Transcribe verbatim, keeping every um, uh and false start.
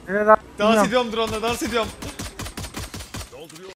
Evet abi. Dans bilmiyorum. ediyorum drone'la dans ediyorum.